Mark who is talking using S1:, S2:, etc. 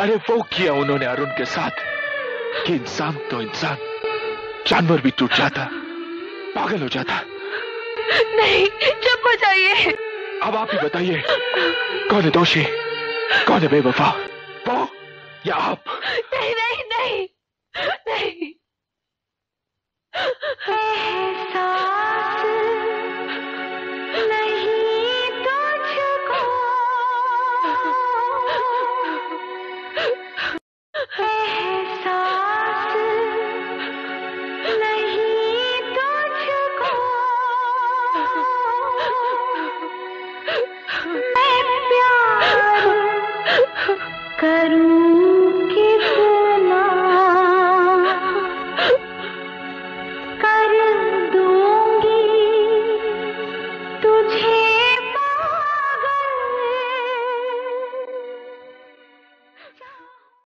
S1: अरे वो किया उन्होंने अरुण के साथ कि इंसान तो इंसान, जानवर भी टूट जाता, पागल हो जाता।
S2: नहीं, चुप हो जाइए।
S1: अब आप ही बताइए, कौन है दोषी, कौन है बेवफा, वो या आप?
S2: नहीं नहीं नहीं नहीं।